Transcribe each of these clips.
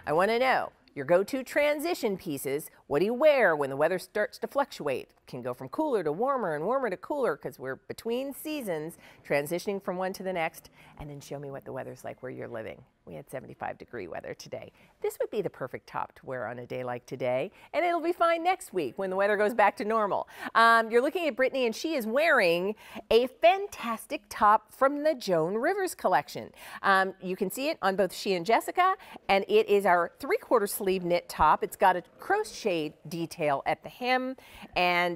I want to know your go-to transition pieces. What do you wear when the weather starts to fluctuate? Can go from cooler to warmer and warmer to cooler because we're between seasons, transitioning from one to the next. And then show me what the weather's like where you're living. We had 75-degree weather today. This would be the perfect top to wear on a day like today, and it'll be fine next week when the weather goes back to normal. You're looking at Brittany, and she is wearing a fantastic top from the Joan Rivers collection. You can see it on both she and Jessica, and it is our 3/4 sleeve knit top. It's got a crochet detail at the hem, and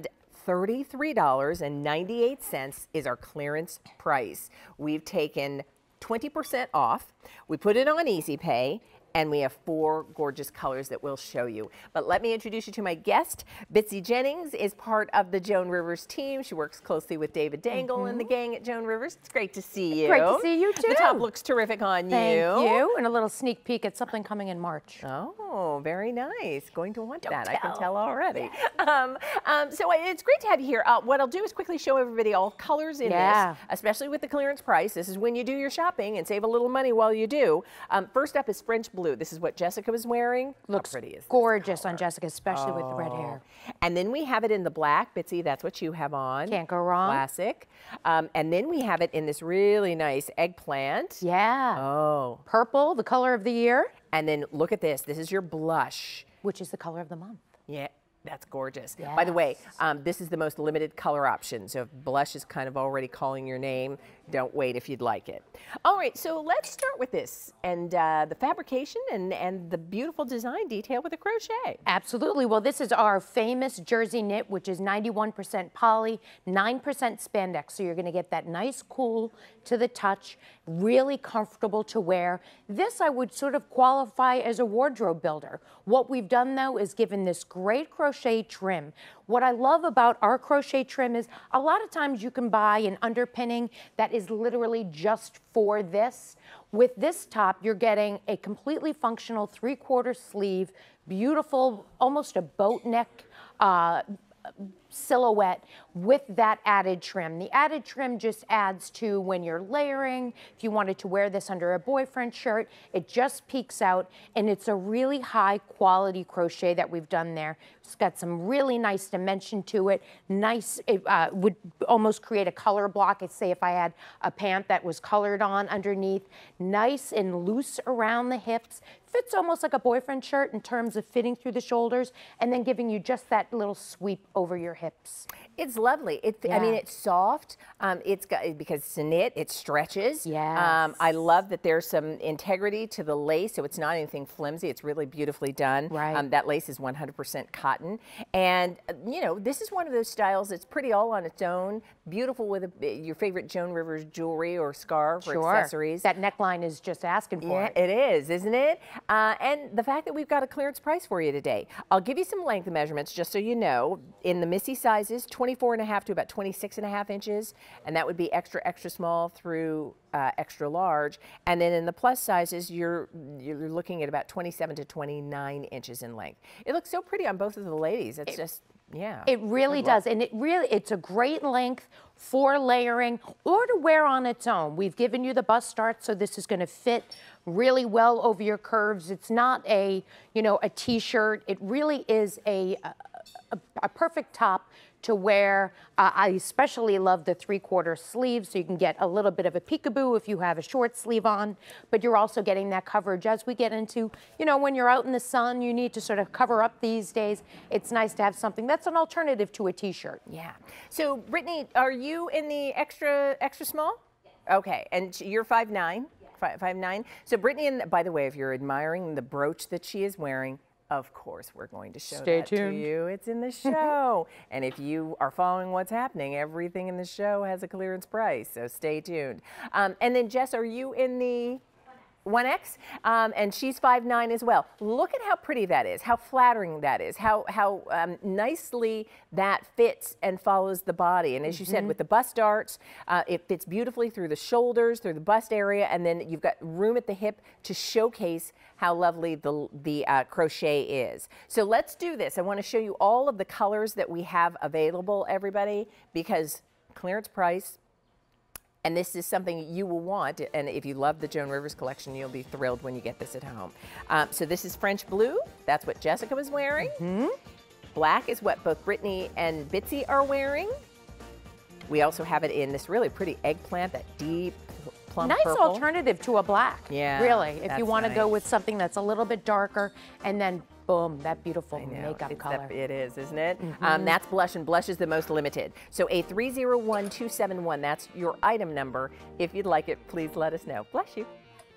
$33.98 is our clearance price. We've taken 20% off. We put it on Easy Pay, and we have 4 gorgeous colors that we'll show you. But let me introduce you to my guest. Bitsy Jennings is part of the Joan Rivers team. She works closely with David Dangle and the gang at Joan Rivers. It's great to see you. Great to see you too. The top looks terrific on you. Thank you. And a little sneak peek at something coming in March. Oh, very nice. Going to want that. Don't I can tell. tell already. So it's great to have you here. What I'll do is quickly show everybody all colors in this, especially with the clearance price. This is when you do your shopping and save a little money while you do. First up is French blue. This is what Jessica was wearing. Looks How pretty is gorgeous on Jessica, especially with the red hair. And then we have it in the black. Bitsy, that's what you have on. Can't go wrong. Classic. And then we have it in this really nice eggplant. Yeah. Oh. Purple, the color of the year. And then look at this. This is your blush. Which is the color of the month. Yeah. That's gorgeous. Yes. By the way, this is the most limited color option. So if blush is kind of already calling your name, don't wait if you'd like it. All right, so let's start with this and the fabrication and the beautiful design detail with the crochet. Absolutely. Well, this is our famous jersey knit, which is 91% poly, 9% spandex. So you're going to get that nice cool to the touch, really comfortable to wear. This I would sort of qualify as a wardrobe builder. What we've done though is given this great crochet trim. What I love about our crochet trim is a lot of times you can buy an underpinning that is literally just for this. With this top, you're getting a completely functional 3/4 sleeve, beautiful, almost a boat neck silhouette with that added trim. The added trim just adds to when you're layering. If you wanted to wear this under a boyfriend shirt, it just peeks out, and it's a really high quality crochet that we've done there. It's got some really nice dimension to it. Nice, it would almost create a color block. I'd say if I had a pant that was colored on underneath. Nice and loose around the hips. Fits almost like a boyfriend shirt in terms of fitting through the shoulders and then giving you just that little sweep over your hips. It's lovely. I mean, it's soft. It's got, because it's a knit, it stretches. Yes. I love that there's some integrity to the lace, so it's not anything flimsy. It's really beautifully done. Right. That lace is 100% cotton. And, you know, this is one of those styles that's pretty all on its own. Beautiful with your favorite Joan Rivers jewelry or scarf or accessories. That neckline is just asking for it. Yeah, it is, isn't it? And the fact that we've got a clearance price for you today. I'll give you some length measurements just so you know. In the Missy sizes, 24.5 to about 26.5 inches, and that would be extra, extra small through extra large. And then in the plus sizes, you're looking at about 27 to 29 inches in length. It looks so pretty on both of the ladies. It's just, yeah. It really does, and it's a great length for layering or to wear on its own. We've given you the bust start, so this is going to fit really well over your curves. It's not a, you know, a t-shirt. It really is a perfect top to wear. I especially love the 3/4 sleeve, so you can get a little bit of a peekaboo if you have a short sleeve on, but you're also getting that coverage as we get into, you know, when you're out in the sun, you need to sort of cover up these days. It's nice to have something that's an alternative to a t-shirt. Yeah. So, Brittany, are you in the extra small? Yes. Okay, and you're 5'9"? 5'9". So Brittany, and by the way, if you're admiring the brooch that she is wearing, of course we're going to show that to you. It's in the show. And if you are following what's happening, everything in the show has a clearance price, so stay tuned. And then Jess, are you in the 1X, and she's 5'9" as well. Look at how pretty that is, how flattering that is, how nicely that fits and follows the body. And as you said, with the bust darts, it fits beautifully through the shoulders, through the bust area, and then you've got room at the hip to showcase how lovely the crochet is. So let's do this. I want to show you all of the colors that we have available, everybody, because clearance price, And this is something you will want, and if you love the Joan Rivers collection, you'll be thrilled when you get this at home. So this is French blue. That's what Jessica was wearing. Black is what both Brittany and Bitsy are wearing. We also have it in this really pretty eggplant, that deep plum nice purple. Alternative to a black. Yeah, really, if you want to nice. go with something that's a little bit darker, and then boom, that beautiful makeup color. It is, isn't it? That's blush, and blush is the most limited. So A301271, that's your item number. If you'd like it, please let us know. Bless you.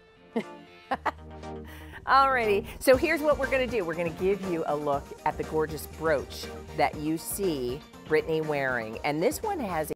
Alrighty, so here's what we're gonna do. We're gonna give you a look at the gorgeous brooch that you see Brittany wearing. And this one has